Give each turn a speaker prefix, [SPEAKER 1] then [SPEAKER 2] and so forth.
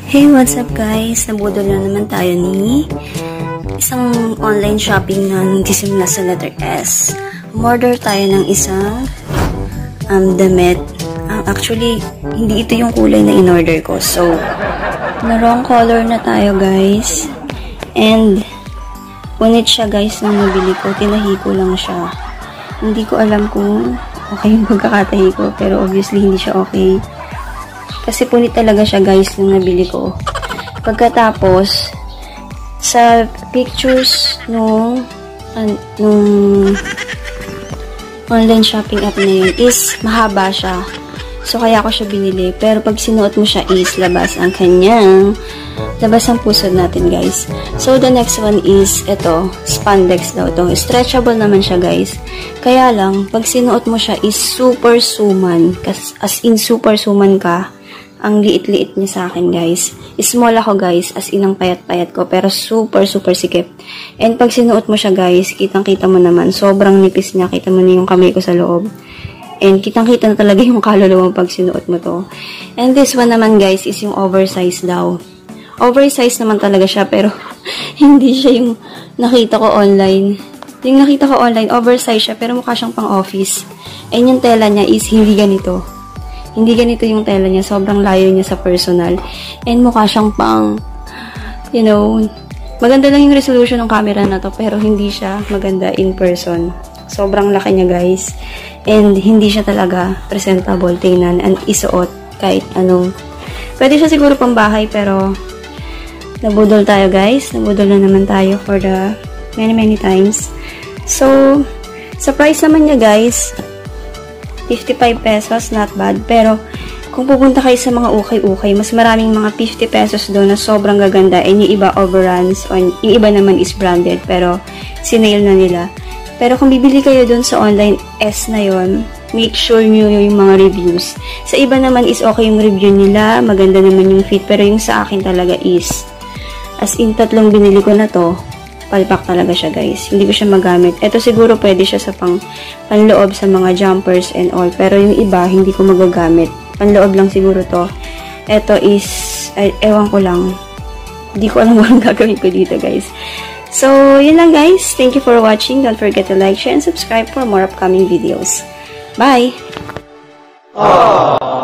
[SPEAKER 1] Hey, what's up guys? Nabudol na naman tayo ni isang online shopping na nagsisimula sa letter S. Umorder tayo ng isang damit. Actually, hindi ito yung kulay na in-order ko. So, na wrong color na tayo guys. And, punit siya guys nung nabili ko. Tinahi ko lang siya. Hindi ko alam kung okay yung pagkakatahi ko. Pero obviously, hindi siya okay. Kasi punit talaga siya guys nung nabili ko. Pagkatapos, sa pictures nung online shopping app na yun is mahaba siya. So, kaya ko siya binili. Pero pag sinuot mo siya is labas ang pusod natin guys. So, the next one is ito, spandex daw to. Stretchable naman siya guys. Kaya lang, pag sinuot mo siya is super suman. As in super suman ka. Ang liit-liit niya sa akin, guys. Small ako, guys. As in, ang payat-payat ko. Pero super sikip. And pag sinuot mo siya, guys, kitang-kita mo naman. Sobrang nipis niya. Kita mo na yung kamay ko sa loob. And kitang-kita na talaga yung kaluluwa pag sinuot mo to. And this one naman, guys, is yung oversize daw. Oversize naman talaga siya. Pero, hindi siya yung nakita ko online. Yung nakita ko online, oversize siya. Pero mukha siyang pang-office. And yung tela niya is hindi ganito. Hindi ganito yung tela niya. Sobrang layo niya sa personal. And mukha siyang pang, you know, maganda lang yung resolution ng camera na to. Pero hindi siya maganda in person. Sobrang laki niya, guys. And hindi siya talaga presentable tingnan and isuot kahit anong. Pwede siya siguro pang bahay pero nabudol tayo, guys. Nabudol na naman tayo for the many times. So, sa price naman niya, guys, 55 pesos, not bad. Pero, kung pupunta kayo sa mga ukay-ukay, mas maraming mga 50 pesos doon na sobrang gaganda. And yung iba overruns, o yung iba naman is branded, pero sinail na nila. Pero kung bibili kayo doon sa online S na yon, make sure nyo yung mga reviews. Sa iba naman is okay yung review nila, maganda naman yung fit, pero yung sa akin talaga is, as in 3 binili ko na to, palpak talaga siya guys. Hindi ko siya magamit. Ito siguro pwede siya sa panloob sa mga jumpers and all. Pero yung iba, hindi ko magagamit. Panloob lang siguro to. Ito is, ewan ko lang. Hindi ko alam kung gagawin ko dito guys. So, yun lang guys. Thank you for watching. Don't forget to like, share, and subscribe for more upcoming videos. Bye! Aww.